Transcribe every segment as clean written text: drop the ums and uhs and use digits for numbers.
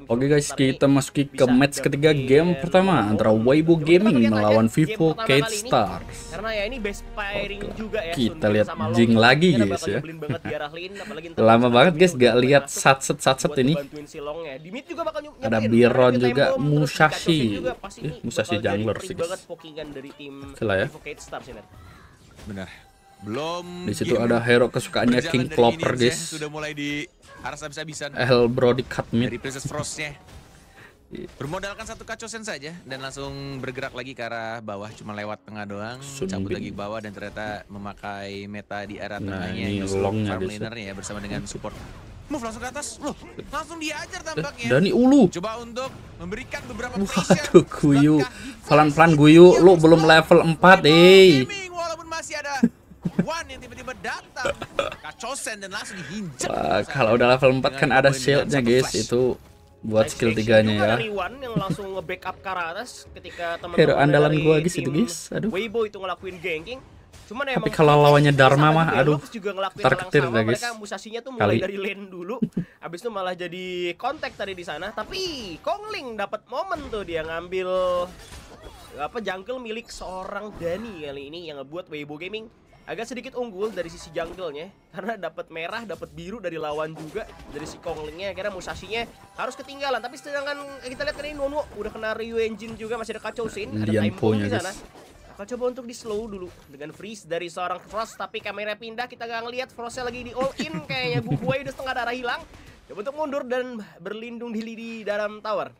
Oke guys, kita masuki ke match ketiga game pertama antara Weibo Gaming melawan Vivo Kate Stars. Karena ya ini best pairing juga ya. Kita lihat Jing lagi guys ya. Lama banget guys gak lihat satset ini. Ada Biron juga, Musashi. Musashi jungler sih guys. Setelah ya. Benar. Belum. Di situ ada hero kesukaannya King Clover guys. Sudah mulai di harus habis-habisan Brody cut mid dari Princess Frostnya. Bermodalkan satu kacosen saja dan langsung bergerak lagi ke arah bawah, cuma lewat tengah doang, cabut lagi ke bawah dan ternyata memakai meta di area tengahnya. Ini longnya farm lanernya ya bersama dengan support. Move langsung ke atas, loh langsung diajar tampaknya. Dani Ulu. Coba untuk memberikan beberapa Waduh, Guyu. Pelan-pelan Guyu, lu belum level 4, walaupun masih ada One yang tiba-tiba datang, kacosen dan langsung dihinjak. Wah, kalau udah level 4 kan ada shieldnya guys, itu buat skill 3-nya ya. Yang langsung nge-backup ke atas ketika Hero andalan gua guys itu guys, aduh. Weibo itu ngelakuin ganking. Cuman tapi kalau lawannya Dharma mah, aduh, terketir dah guys. Musashinya tuh mulai dari lane dulu, abis itu malah jadi kontak tadi di sana. Tapi Kongling dapat momen tuh dia ngambil jungle milik seorang Dani kali ini yang ngebuat Weibo Gaming agak sedikit unggul dari sisi jungle-nya karena dapat merah, dapat biru dari lawan juga dari si Konglingnya. Akhirnya Musashinya harus ketinggalan. Tapi sedangkan kita lihat ini Nono udah kena Ryu Engine juga, masih ada kacau scene, ada time bomb di sana. Akan coba untuk di slow dulu dengan freeze dari seorang Frost, tapi kamera pindah, kita gak ngelihat Frostnya lagi di all in kayaknya. Bubuai udah setengah darah hilang. Coba untuk mundur dan berlindung di dalam tower.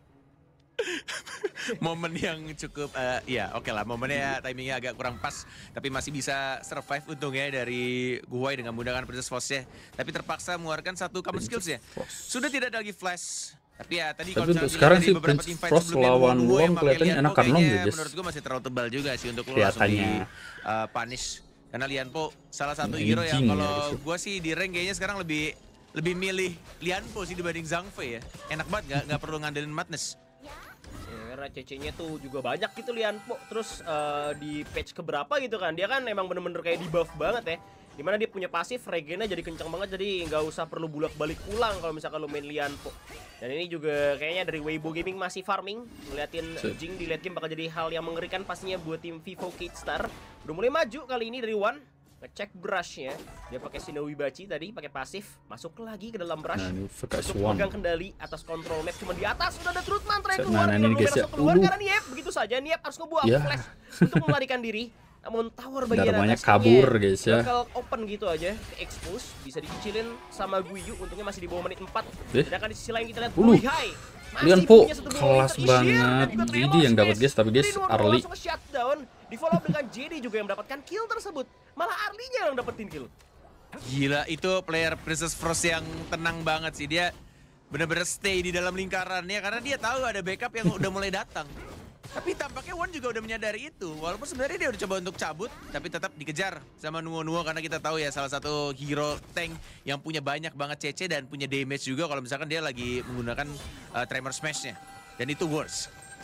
Momen yang cukup ya oke lah, momennya timingnya agak kurang pas, tapi masih bisa survive untungnya dari Guwai dengan menggunakan Princess Force-nya. Tapi terpaksa mengeluarkan satu common skills-nya. Sudah tidak ada lagi flash. Tapi ya tadi kalau sekarang sih Princess Force lawan Wong kelihatannya enakan long ya guys. Menurut gue masih terlalu tebal juga sih untuk lo langsung di punish. Karena Lianpo salah satu hero yang kalau gue sih di rank kayaknya sekarang lebih milih Lianpo sih dibanding Zhang Fei ya. Enak banget, nggak perlu ngandelin Madness. Karena CC-nya tuh juga banyak gitu Lianpo. Terus di patch keberapa gitu kan, dia kan emang bener-bener kayak di buff banget ya. Dimana dia punya pasif, regennya jadi kencang banget, jadi nggak usah perlu bolak-balik ulang kalau misalkan lo main Lianpo. Dan ini juga kayaknya dari Weibo Gaming masih farming. Ngeliatin Jing di late game bakal jadi hal yang mengerikan pastinya buat tim Vivo Kate Star. Udah mulai maju kali ini dari One. Ngecek brushnya, dia pakai Shinobi Bachi tadi, pakai pasif, masuk lagi ke dalam brush untuk megang kendali atas kontrol map. Cuma di atas sudah ada Truthman terakhir keluar, keluar karena Niep begitu saja. Niep harus ngebuang flash untuk melarikan diri. Namun tower bagian atasnya kabur guys ya, bakal open gitu aja, expose, bisa dicicilin sama Guyu. Untungnya masih di bawah menit 4. Sedangkan di sisi lain kita lihat High Lianpo kelas banget. JD yang dapat guys, tapi guys Arli di follow dengan JD juga yang mendapatkan kill tersebut. Malah Arlinya yang dapetin kill. Gila, itu player Princess Frost yang tenang banget sih. Dia bener-bener stay di dalam lingkarannya karena dia tahu ada backup yang udah mulai datang. Tapi tampaknya One juga udah menyadari itu. Walaupun sebenarnya dia udah coba untuk cabut, tapi tetap dikejar sama Nuwo-Nuwo karena kita tahu ya salah satu hero tank yang punya banyak banget CC dan punya damage juga kalau misalkan dia lagi menggunakan Tremor Smash-nya. Dan itu worse.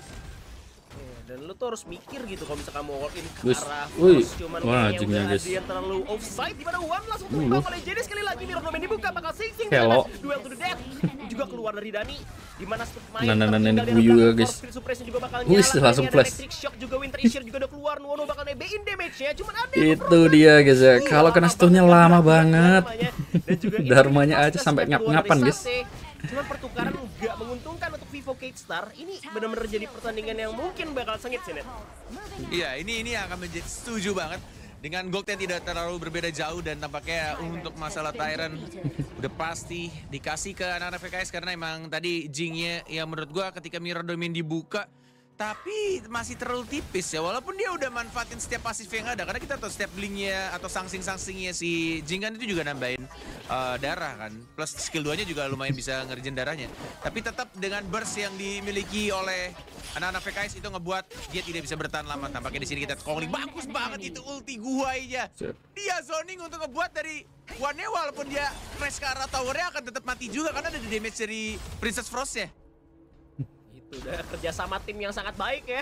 Dan lu tuh harus mikir gitu kalau misalkan mau all in ke arah Frost. Cuman kayaknya udah ada yang terlalu offside. Dimana One langsung tumbang oleh JD sekali lagi. Mirror Domain dibuka, bakal sing-sing duel to the death. Juga keluar dari Dani. Dimana main Guyu guys. Juga bakal nyala. Langsung flash. Electric Shock juga, Winter Issue juga udah keluar. Nuwono bakal nebein damage-nya. Cuman ada itu dia guys ya. Kalau kena stunnya lama banget. Dharmanya aja sampai ngap-ngapan guys. Cuman pertukaran nggak menguntungkan untuk Vivo Kate Star. Ini benar-benar jadi pertandingan yang mungkin bakal sengit sih, Net. Iya, ini akan menjadi setuju banget. Dengan gold yang tidak terlalu berbeda jauh dan tampaknya untuk masalah Tyrant udah pasti dikasih ke anak-anak VKS karena emang tadi Jingnya yang menurut gua ketika Mirror Domain dibuka tapi masih terlalu tipis ya, walaupun dia udah manfaatin setiap pasif yang ada karena kita tahu setiap blinknya atau sangsing-sangsingnya si Jing kan itu juga nambahin darah kan, plus skill 2-nya juga lumayan bisa ngerjain darahnya. Tapi tetap dengan burst yang dimiliki oleh anak-anak VKS itu ngebuat dia tidak bisa bertahan lama. Tampaknya di sini kita Kongling bagus banget itu ulti Guwai-nya. Dia zoning untuk ngebuat dari One-nya walaupun dia crash ke arah tower-nya akan tetap mati juga karena ada damage dari Princess Frost-nya. Udah kerja sama tim yang sangat baik ya.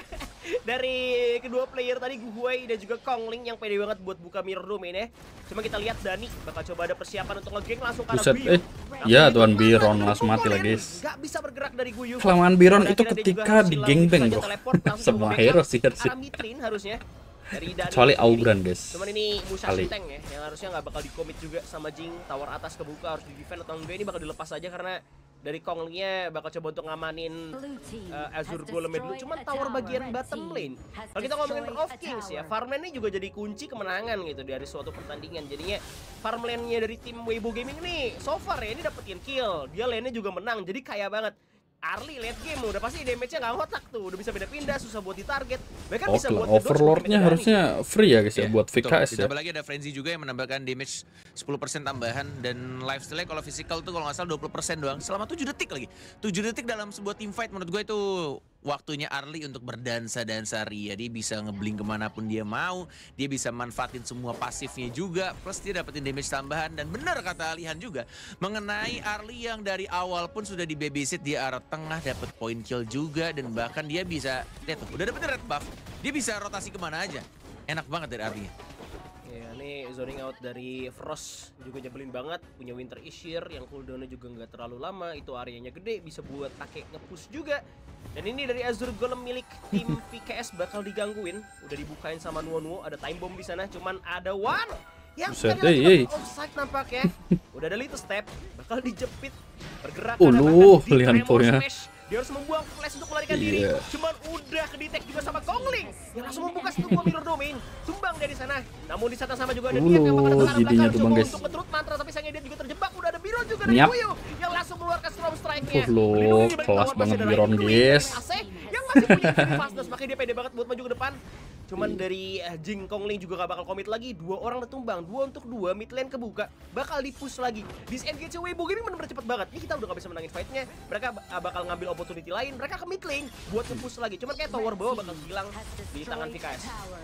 Dari kedua player tadi, Guhui dan juga Kongling yang pede banget buat buka mirror domain ya. Cuma kita lihat Dani bakal coba ada persiapan untuk nge-gank langsung karena Biron. Ya Tuan Biron langsung mati lah guys. Gak bisa bergerak dari Guyu. Kelamaan Biron itu ketika di gangbang bro. Semua hero sih harusnya. Kecuali Augran guys. Cuman ini Musashi tank ya, yang harusnya nggak bakal di-commit juga sama Jing. Tower atas kebuka, harus di-defend atau enggak, ini bakal dilepas aja karena dari Konglingnya bakal coba untuk ngamanin Azure Golemnya dulu. Cuman tower bagian bottom lane, kalau kita ngomongin Off Kings ya, farmlane ini juga jadi kunci kemenangan gitu dari suatu pertandingan. Jadinya farmlane-nya dari tim Weibo Gaming ini so far ya, ini dapetin kill, dia lane-nya juga menang, jadi kaya banget. Early late game udah pasti damage-nya nggak ngotak tuh, udah bisa pindah-pindah, susah buat ditarget. Bahkan bisa buat Overlord-nya harusnya free ya guys ya, buat VKS ya. Ditambah lagi ada Frenzy juga yang menambahkan damage 10% tambahan, dan lifesteal-nya kalau physical tuh kalau nggak salah 20% doang selama 7 detik lagi. 7 detik dalam sebuah team fight menurut gue itu waktunya Arli untuk berdansa-dansa ria. Dia bisa ngebling kemanapun dia mau, dia bisa manfaatin semua pasifnya juga, plus dia dapetin damage tambahan. Dan benar kata Alihan juga mengenai Arli yang dari awal pun sudah di babysit di arah tengah, dapet point kill juga, dan bahkan dia bisa, lihat tuh, udah dapetin red buff, dia bisa rotasi kemana aja. Enak banget dari Arli. Ya, ini zoning out dari Frost juga nyebelin banget, punya Winter Ishir yang cooldownnya juga nggak terlalu lama, itu areanya gede, bisa buat pakai nge-push juga. Dan ini dari Azure Golem milik tim VKS bakal digangguin, udah dibukain sama Nuo, ada time bomb di sana, cuman ada One yang sekali lagi offside nampaknya. Udah ada little step, bakal dijepit, bergerak lihat poinnya. Dia harus membuang flash untuk melarikan diri. Cuman udah ke-detect juga sama Kongling yang langsung membuka sebuah mirror domain. Tumbang dari sana. Namun di sana sama juga ada dia yang bakal ke arah belakang coba untuk nge-truth mantra, tapi sayangnya dia juga terjebak. Udah ada Biron juga dari Guyu yang langsung mengeluarkan strong strike-nya. Kelas banget Biron guys. Yang masih punya infinity fastness, makanya dia pede banget buat maju ke depan. Cuman dari Jing Kongling juga gak bakal komit lagi. 2 orang udah tumbang, 2 untuk 2, mid lane kebuka, bakal di-push lagi. Disengage Weibo Gaming bener-bener cepet banget. Ini kita udah gak bisa menangin fight-nya. Mereka bakal ngambil opportunity lain, mereka ke mid lane buat nge-push lagi. Cuman kayak tower bawah bakal hilang di tangan VKS.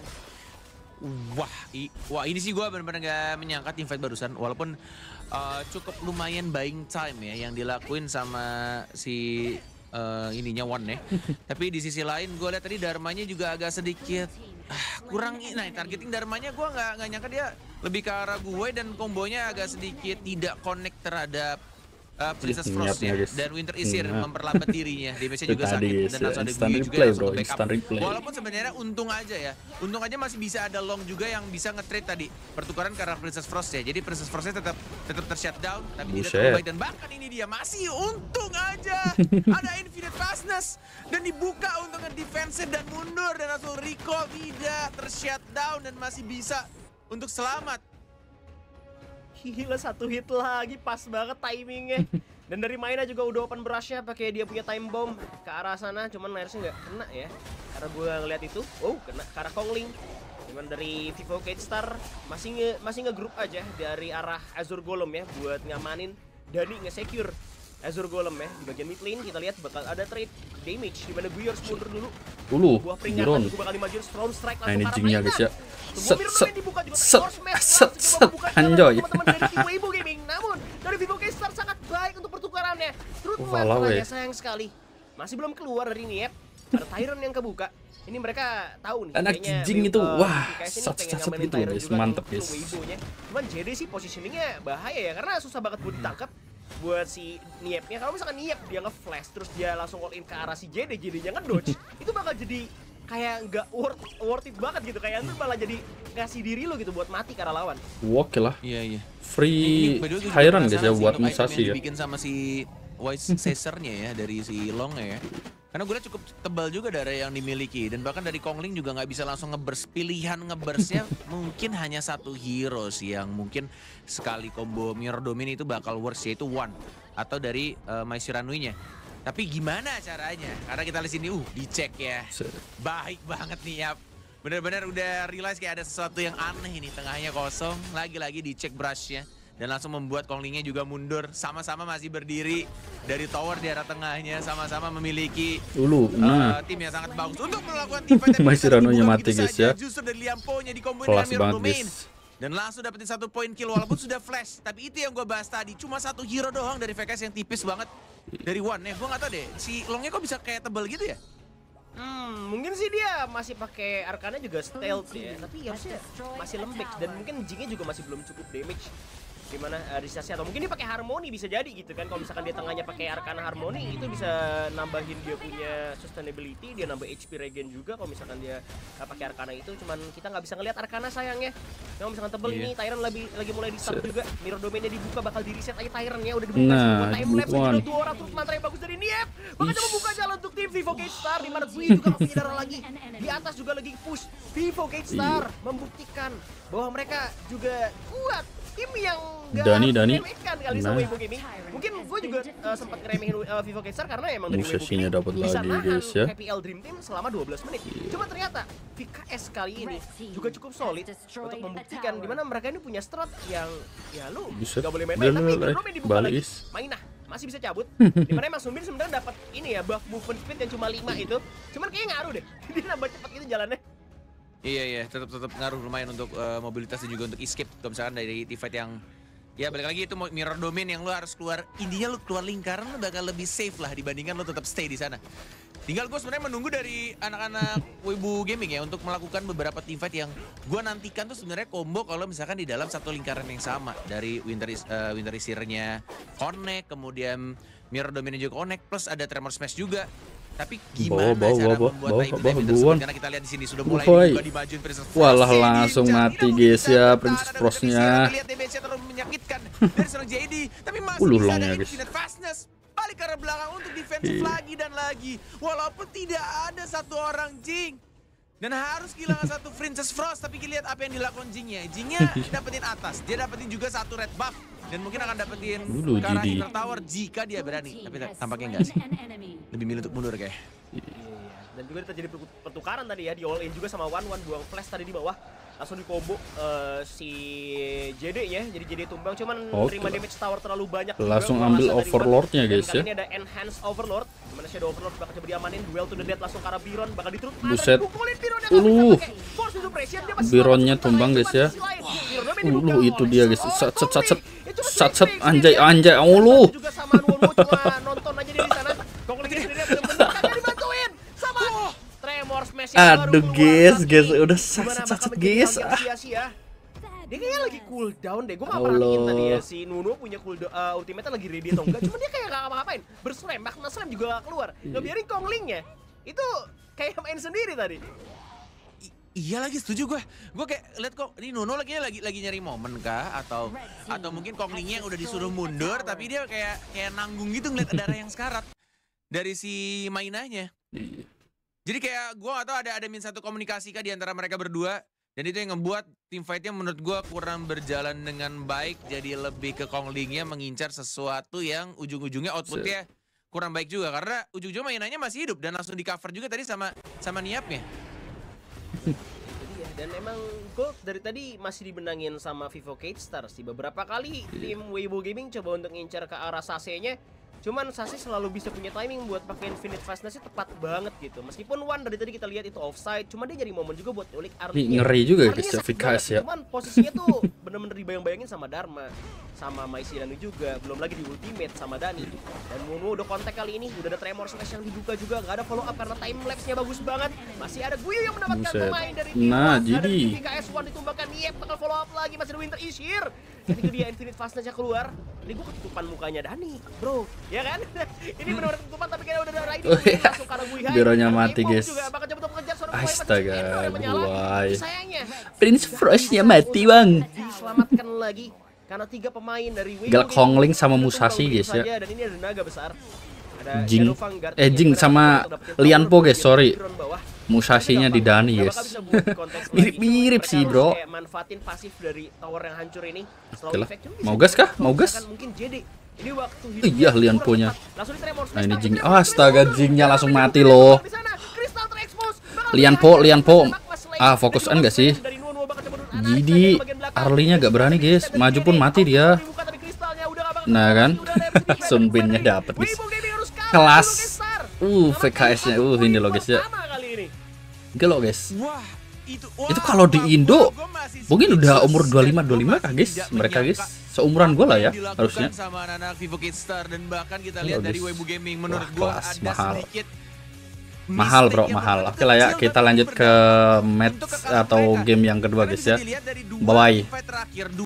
Wah ini sih gue bener-bener gak menyangka tim fight barusan. Walaupun cukup lumayan buying time ya yang dilakuin sama si ininya One ya. Tapi di sisi lain gue lihat tadi Dharmanya juga agak sedikit kurang. Nah, targeting Dharmanya gue nggak nyangka dia lebih ke arah gue, dan kombonya agak sedikit tidak connect terhadap Princess Frost ya, dan Winter Ishir memperlambat dirinya. Damage-nya juga sakit, dan langsung ada Guyu juga langsung untuk backup. Walaupun sebenarnya untung aja ya, untung aja masih bisa ada Long juga yang bisa nge-trade tadi pertukaran karena Princess Frost ya. Jadi Princess Frostnya tetap ter-shutdown, tapi tidak terlalu baik. Dan bahkan ini dia masih untung aja ada Infinite Fastness dan dibuka untuk nge-defensive dan mundur dan langsung recall, tidak ter-shutdown dan masih bisa untuk selamat. Gila, 1 hit lagi, pas banget timingnya. Dan dari Maina juga udah open brush-nya pakai dia punya time bomb ke arah sana, cuman harusnya nggak kena ya. Karena gue ngeliat itu, kena ke arah Kongling. Cuman dari Vivo Cage Star masih nge-group aja dari arah Azure Golem ya buat ngamanin Dani nge-secure Azure Golem ya. Di bagian mid lane kita lihat bakal ada trade damage di mana gue harus mundur dulu. Buah peringatan gue bakal dimajuin strong strike langsung ini Jingnya guys ya. Set anjoy. Teman-teman dari tim Weibo Gaming. Namun dari Vivo Cage Star sangat baik untuk pertukarannya. Truth mantra sayang sekali masih belum keluar dari Niep. Ada Tyrant yang kebuka. Ini mereka tahu nih anak Jing itu, wah sat-sat gitu guys, mantep guys. Cuman JD sih positioningnya bahaya ya, karena susah banget buat ditangkap buat si Niepnya. Kalau misalkan Niep dia nge-flash terus dia langsung all in ke arah si JD-nya ngedodge, itu bakal jadi kayak nggak worth it banget gitu. Kayak itu malah jadi ngasih diri lo gitu buat mati ke arah lawan. Oke lah. Iya. Free Tyrant guys ya buat Musashi ya. Dibikin sama si Wise Caesar-nya ya dari si Long ya. Karena gue lihat cukup tebal juga dari yang dimiliki, dan bahkan dari Kongling juga nggak bisa langsung nge-burst. Pilihan nge-burstnya mungkin hanya satu hero sih yang mungkin sekali combo Mirror Domain itu bakal worst, yaitu One atau dari Maisiranui-nya. Tapi gimana caranya? Karena kita lihat sini dicek ya. Baik banget nih ya. Bener-bener udah realize kayak ada sesuatu yang aneh ini, tengahnya kosong, lagi-lagi dicek brush-nya. Dan langsung membuat Konglingnya juga mundur, sama-sama masih berdiri dari tower di arah tengahnya, sama-sama memiliki tim yang sangat bagus untuk melakukan tim fight. Maisiranui-nya mati guys ya. Justru dari Liampo-nya dikomboin kelas dengan Mirror Domain. Dan langsung dapetin 1 poin kill walaupun sudah flash. Tapi itu yang gue bahas tadi, cuma 1 hero doang dari VKS yang tipis banget dari One ya. Gue gak tau deh, si Longnya kok bisa kayak tebel gitu ya? Mungkin sih dia masih pakai Arkana juga stealth ya, tapi ya masih lembek dan mungkin Jingnya juga masih belum cukup damage. Gimana Risasi atau mungkin dia pakai Harmony bisa jadi gitu kan. Kalau misalkan dia tengahnya pakai Arkana Harmony itu bisa nambahin dia punya sustainability, dia nambah HP regen juga kalau misalkan dia pakai Arkana itu. Cuman kita nggak bisa ngelihat Arkana sayangnya. Kalau misalkan tebel ini Tyrant lagi mulai di-start juga. Mirror domainnya dibuka, bakal di-reset aja Tyrant-nya udah dibuka semua. Time lapse juga 2 orang terus mantra yang bagus dari Niep. Bakal coba buka jalan untuk tim Vivo Gate Star di mana Gui juga nggak punya darah lagi. Di atas juga lagi push. Vivo Gate Star membuktikan bahwa mereka juga kuat. Tim yang Dani diremehkan kali sama Weibo Gaming. Mungkin gue juga sempat ngeremehin Vivo Gate Star karena emang dari Weibo Gaming dapat bisa lagi nahan guys ya. KPL Dream Team selama 12 menit. Cuma ternyata VKS kali ini juga cukup solid untuk membuktikan dimana mereka ini punya strat yang ya lu gak boleh main-main, tapi Dromen dibuka lagi. Mainah masih bisa cabut. Dimana emang Sumbin sebenarnya dapat ini ya buff movement speed yang cuma 5 itu. Cuman kayaknya ngaruh deh. Dia nambah cepat gitu jalannya. Iya, tetap ngaruh lumayan untuk mobilitas dan juga untuk escape. Kalau misalkan dari teamfight yang ya balik lagi itu mirror domain yang lu harus keluar, intinya lu keluar lingkaran lu bakal lebih safe lah dibandingkan lu tetap stay di sana. Tinggal gue sebenarnya menunggu dari anak-anak Weibo Gaming ya untuk melakukan beberapa teamfight yang gue nantikan tuh sebenarnya combo kalau misalkan di dalam satu lingkaran yang sama dari Winter Seer-nya connect, kemudian mirror domain-nya juga connect, plus ada Tremor Smash juga. Tapi gimana cara membuat time tersebut? Karena kita lihat di sini sudah mulai juga dimajuin Princess Frost. Walah langsung mati guys ya Princess Frostnya. Lihat damage-nya terlalu menyakitkan dari seorang JD, tapi masih bisa ada infinite fastness. Balik ke arah belakang untuk defensif lagi dan lagi. Walaupun tidak ada satu orang Jing. Dan harus kehilangan satu Princess Frost, tapi kita lihat apa yang dilakukan Jingnya. Jingnya dapetin atas, dia dapetin juga satu red buff. Dan mungkin akan dapetin ke arah inner tower jika dia berani. Tapi tampaknya enggak sih. Lebih milih untuk mundur kayak. Dan juga terjadi pertukaran tadi ya, di all in juga sama One buang flash tadi di bawah. Langsung di combo si JD-nya, jadi JD tumbang, cuman terima damage tower terlalu banyak. Langsung ambil Overlord-nya guys ya. Ini ada Enhance Overlord, dimana Shadow Overlord bakal coba diamanin, duel to the death langsung ke arah Biron, bakal diturut. Buset. Bironnya tumbang guys ya. Itu dia guys, sat anjay, lu. Juga sama Nuono cuma nonton aja dia di sana. Kok lagi sendiri bener-bener dibantuin sama Tremor Smash. Aduh guys, udah sat guys. Dia kayaknya lagi cooldown deh. Gue gak perhatiin tadi ya si Nuno punya cooldown ultimate-nya lagi ready atau enggak. Cuma dia kayak gak ngapa-ngapain. Berslam, Magna Slam juga gak keluar. Ngebiarin Konglingnya. Itu kayak main sendiri tadi. Iya lagi, setuju gue. Gue kayak lihat kok ini Nuno lagi nyari momen kah atau mungkin Konglingnya yang udah disuruh mundur tapi dia kayak nanggung gitu ngeliat darah yang sekarat dari si mainahnya. Jadi kayak gue gak tau ada satu komunikasi kah di antara mereka berdua. Dan itu yang ngebuat teamfight-nya menurut gue kurang berjalan dengan baik. Jadi lebih ke Konglingnya mengincar sesuatu yang ujung-ujungnya outputnya kurang baik juga. Karena ujung-ujungnya mainannya masih hidup dan langsung di cover juga tadi sama Niapnya. Dan emang Gold dari tadi masih dibenangin sama Vivo Gate Star sih. Beberapa kali tim Weibo Gaming coba untuk ngincar ke arah Sase-nya. Cuman Sase selalu bisa punya timing buat pakai infinite fastness-nya tepat banget gitu. Meskipun One dari tadi kita lihat itu offside, cuma dia jadi momen juga buat nyulik Arlinya. Ngeri juga guys ya VKS ya. Cuman posisinya tuh bener-bener dibayang-bayangin sama Dharma, sama Maisi Danu juga, belum lagi di ultimate sama Dani. Dan Nuno udah kontak kali ini, udah ada Tremor Smash yang dibuka juga, nggak ada follow up karena time lapse-nya bagus banget. Masih ada Guyu yang mendapatkan pemain dari tim jadi VKS One ditumbangkan, Niep bakal follow up lagi, masih ada Winter Seer. Jadi dia infinite fastness-nya keluar. Ini gue ketutupan mukanya Dani, bro. Ya kan? Ini benar-benar ketutupan tapi kayaknya udah ada Raiden langsung karena Gui Hai. Bironya mati, guys. Astaga, Guai. Sayangnya Prince Frost-nya mati, Bang. Diselamatkan lagi karena 3 pemain dari Weibo Gal Kongling sama Musashi, guys ya. Dan ini ada naga besar. Ada Jing sama Lianpo, guys, sorry. Musashinya di Dani, guys. Mirip-mirip sih, bro. Manfaatin pasif dari tower yang hancur ini. Mau gas kah? Mau gas? Mungkin JD. Ini waktu iya, Lianpo-nya. Nah, ini Jing. Astaga, Jingnya langsung mati loh. Lianpo. Ah, fokusan gak sih? Jadi Arlinya gak berani, guys. Maju pun mati dia. Nah kan, Sunbin-nya dapet, guys. Kelas. VKS-nya. Ini loh, guys ya. Gelo, guys. Wah, Itu kalau di Indo mungkin udah umur 25 kah guys, mereka guys. Seumuran gue lah ya harusnya. Sama anak Vivo Kidstar dan bahkan kita lihat dari Weibo Gaming menurut gue kelas ada mahal. sedikit Mahal bro, mahal. Oke lah ya, kita lanjut ke match atau game yang kedua guys ya. Bye bye.